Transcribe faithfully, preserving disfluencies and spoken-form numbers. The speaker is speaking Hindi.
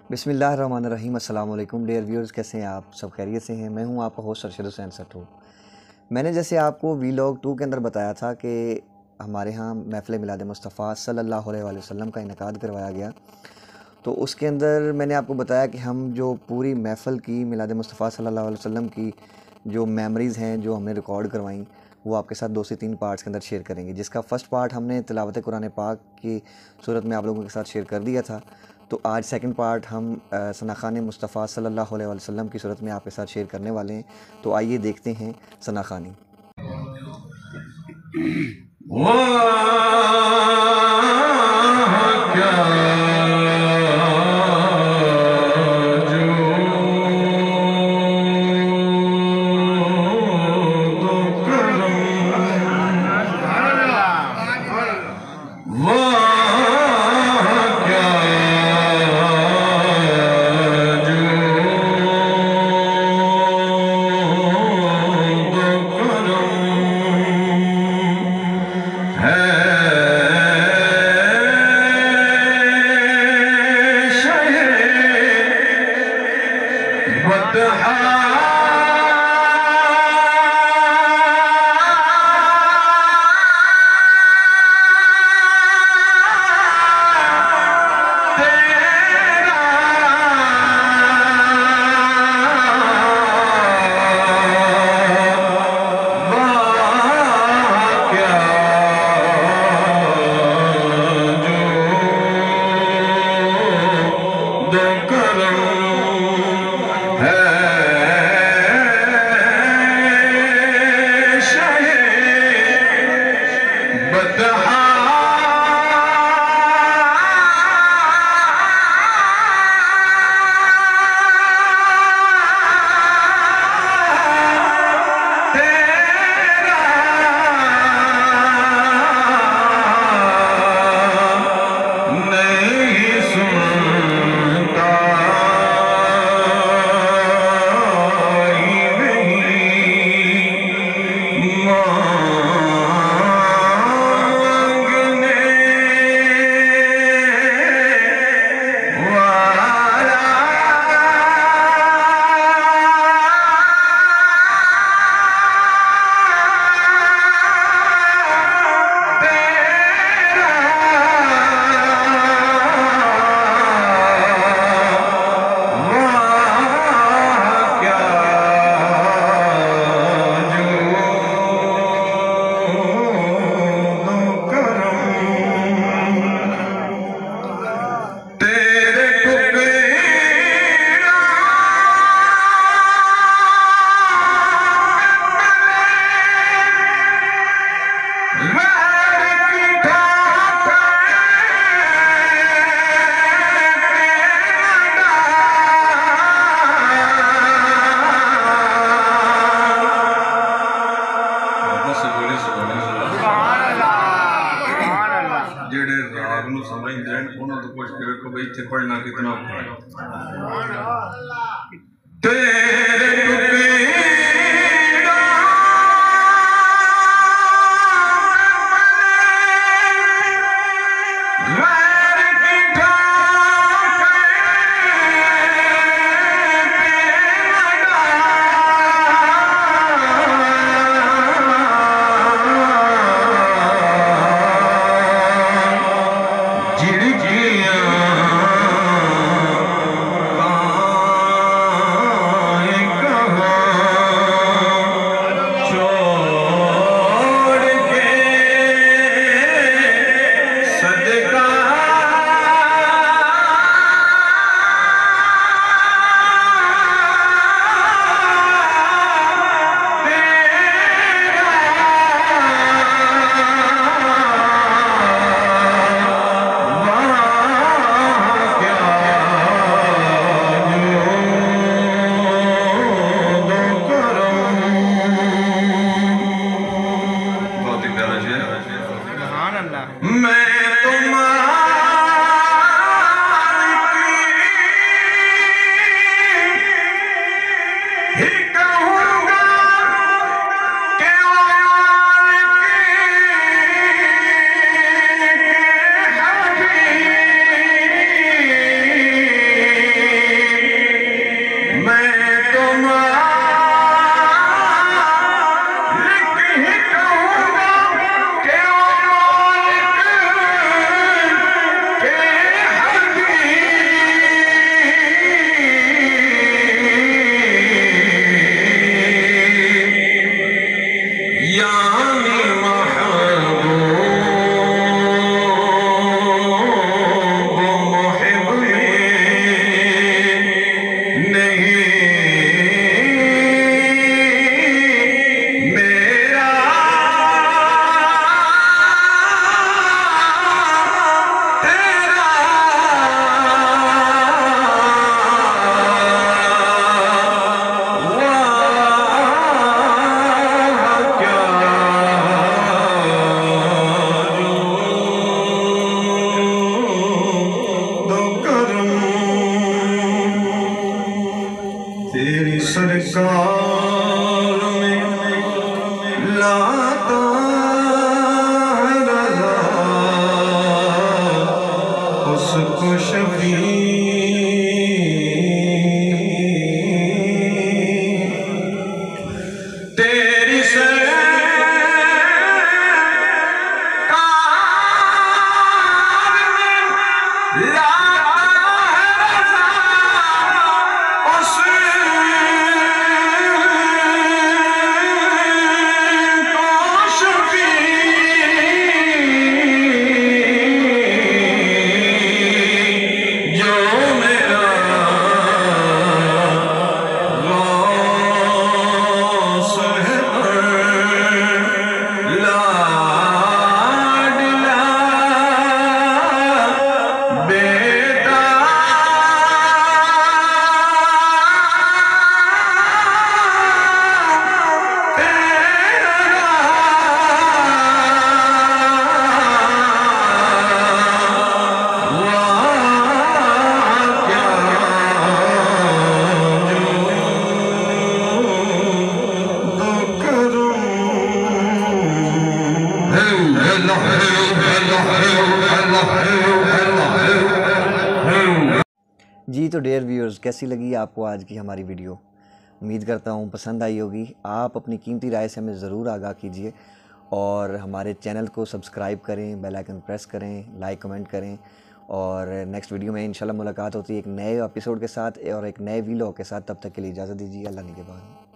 बिस्मिल्लाहिर्रहमानिर्रहीम। अस्सलाम वालेकुम डियर व्यूअर्स, कैसे हैं आप? सब खैरियत से हैं? मैं हूं आपका होस्ट अरशद हुसैन सट्टू। मैंने जैसे आपको वीलॉग टू के अंदर बताया था कि हमारे यहाँ महफ़िल मिलाद मुस्तफ़ा सल्लल्लाहु अलैहि वसल्लम का इनेकाद करवाया गया। तो उसके अंदर मैंने आपको बताया कि हम जो पूरी महफ़िल की मिलाद मुस्तफ़ा सल्लल्लाहु अलैहि वसल्लम की जो मेमोरीज़ हैं जो हमने रिकॉर्ड करवाई, वो आपके साथ दो से तीन पार्ट्स के अंदर शेयर करेंगे। जिसका फ़र्स्ट पार्ट हमने तिलावत कुरान पाक की सूरत में आप लोगों के साथ शेयर कर दिया था। तो आज सेकंड पार्ट हम सनाखान मुस्तफ़ा सल्लल्लाहु अलैहि वसल्लम की सूरत में आपके साथ शेयर करने वाले हैं। तो आइए देखते हैं सनाखानी। पढ़ना कितना औखा है। सरकार में लाता है रज़ा, उसको शफी तेरी सरकार में लाता है रज़ा, उसको शफी जो मेरा गौस है लाडला बेटा जी तो डियर व्यूअर्स, कैसी लगी आपको आज की हमारी वीडियो? उम्मीद करता हूँ पसंद आई होगी। आप अपनी कीमती राय से हमें ज़रूर आगाह कीजिए और हमारे चैनल को सब्सक्राइब करें, बेल आइकन प्रेस करें, लाइक कमेंट करें। और नेक्स्ट वीडियो में इंशाल्लाह मुलाकात होती है एक नए एपिसोड के साथ और एक नए वीलॉग के साथ। तब तक के लिए इजाज़त दीजिए। अल्लाह निगहबान।